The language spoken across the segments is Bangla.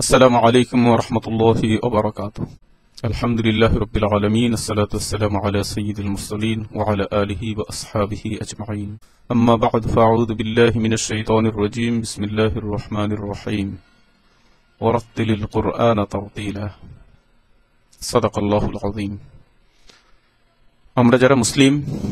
আসসালামু আলাইকুম ওয়া রাহমাতুল্লাহি ওয়া বারাকাতুহু। আলহামদুলিল্লাহি রাব্বিল আলামিন, আসসালাতু ওয়াসসালামু আলা সাইয়্যিদিল মুরসালিন ওয়া আলা আলিহি ওয়া আসহাবিহি আজমাইন। আম্মা বা'দ, ফাআউযু বিল্লাহি মিনাশ শাইতানির রাজীম। বিসমিল্লাহির রহমানির রহিম। ওয়া রাত্তিলিল কুরআনা তারতিলা। সাদাকাল্লাহুল আযীম। আমরা যারা মুসলিম,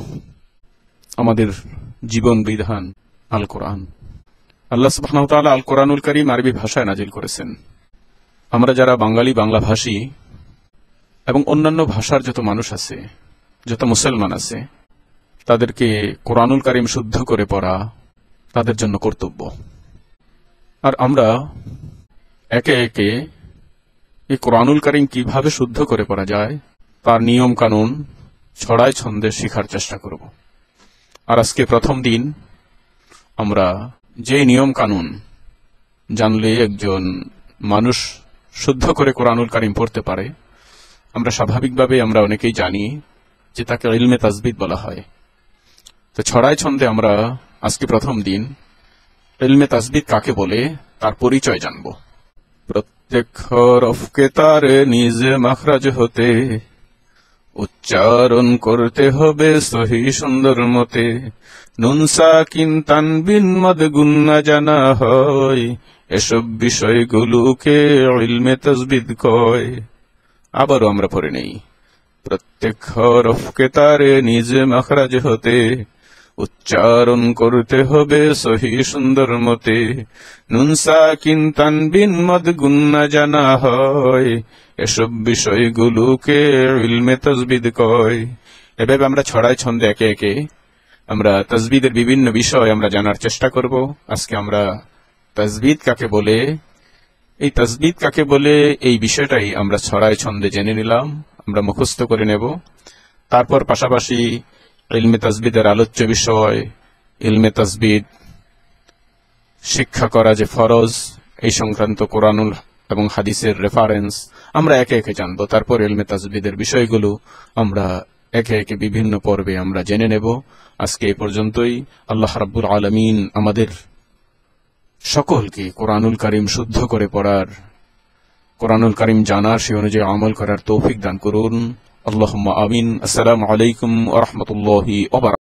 আমাদের জীবন বিধান আল কোরআন। আল্লাহ সুবহানাহু ওয়া তাআলা আল কোরআনুল কারীম আরবি ভাষায় নাজিল করেছেন। আমরা যারা বাঙালি, বাংলা ভাষী এবং অন্যান্য ভাষার যত মানুষ আছে, যত মুসলমান আছে, তাদেরকে কোরআনুল কারীম শুদ্ধ করে পড়া তাদের জন্য কর্তব্য। আর আমরা একে একে এই কোরআনুল কারীম কিভাবে শুদ্ধ করে পড়া যায় তার নিয়ম কানুন ছড়ায় ছন্দে শেখার চেষ্টা করব। আর আজকে প্রথম দিন আমরা যে নিয়ম কানুন জানলে একজন মানুষ শুদ্ধ করে কোরআনুল কারীম পড়তে পারে, আমরা স্বাভাবিকভাবে আমরা অনেকেই জানি যে তাকে ইলমে তাজবিদ বলা হয়। তো ছড়ায় ছন্দে আমরা আজকে প্রথম দিন ইলমে তাজবিদ কাকে বলে তার পরিচয় জানব। প্রত্যেক হরফকে তার নিজ মাখরাজ হতে উচ্চারণ করতে হবে সহি সুন্দর মতে। নুন সাকিন তানবিন মদ গুন্না জানা হয়, এসব বিষয়গুলোকে ইলমে তাজবিদ কয়। আবারও আমরা পড়ে নেই। প্রত্যেক হরফকে তার নিজ মাখরাজ হতে উচ্চারণ করতে হবে সহি সুন্দর মতে। নুন সাকিন তানবিন মদ গুন্না জানা হয়, এসব বিষয়গুলোকে ইলমে তাজবিদ কয়। এভাবে আমরা ছড়ায় ছন্দে একে একে আমরা তাজবিদের বিভিন্ন বিষয় আমরা জানার চেষ্টা করব। আজকে আমরা তাজবিদ কাকে বলে, এই তাজবিদ কাকে বলে এই বিষয়টাই আমরা ছড়ায় ছন্দে জেনে নিলাম, আমরা মুখস্থ করে নেব। তারপর পাশাপাশি ইলমে তাজবিদের আলোচ্য বিষয়, ইলমে তাজবিদ শিক্ষা করা যে ফরজ, এই সংক্রান্ত কোরআনুল এবং হাদিসের রেফারেন্স আমরা একে একে জানবো। তারপর ইলমে তাজবিদের বিষয়গুলো আমরা একে একে বিভিন্ন পর্বে আমরা জেনে নেব। আজকে এই পর্যন্তই। আল্লাহ রাব্বুল আলামিন আমাদের সকলকে কোরআনুল কারীম শুদ্ধ করে পড়ার, কোরআনুল কারীম জানার, সে অনুযায়ী আমল করার তৌফিক দান করুন। আল্লাহুম্মা আমিন। আসসালামু আলাইকুম ওয়া রাহমাতুল্লাহি ওয়া বারাকাতুহু।